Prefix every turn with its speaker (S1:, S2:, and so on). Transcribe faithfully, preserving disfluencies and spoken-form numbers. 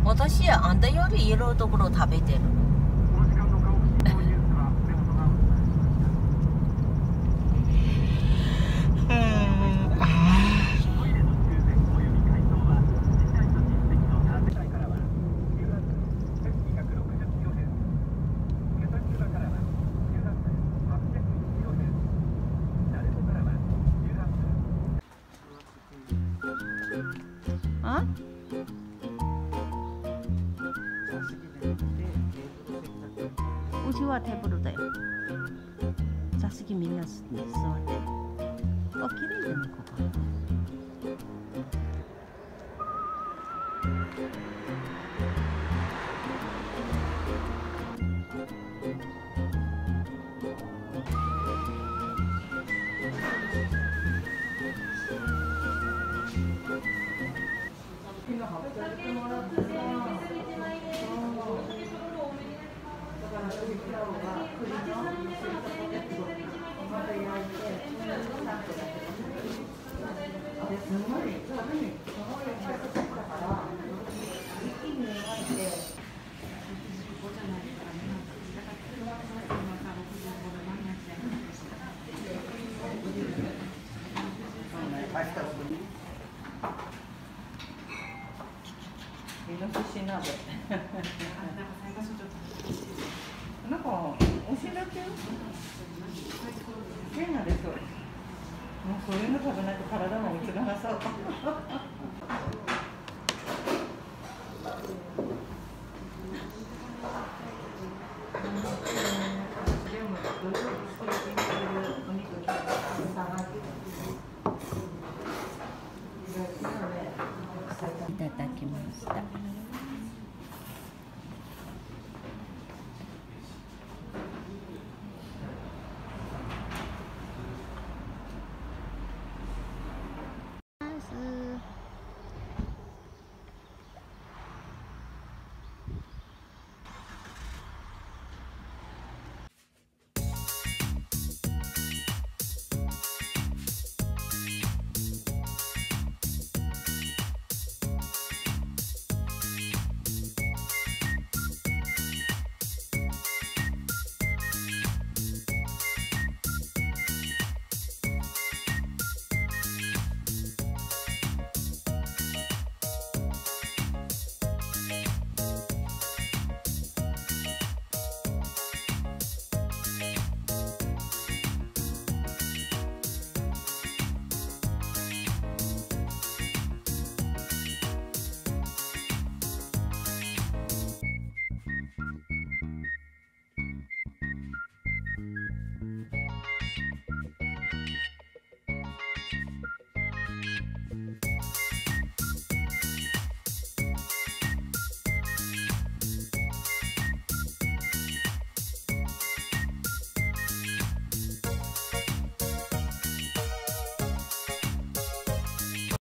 S1: 私あんたより色のところ食べてる。あ？うちはテーブルだよ。座席みんな座ってる。あ、綺麗だね、ここ。イノシシ鍋。なんかおしだけよ。変なでしょ。もうそういうの食べないと体も映らなそう。いただきました。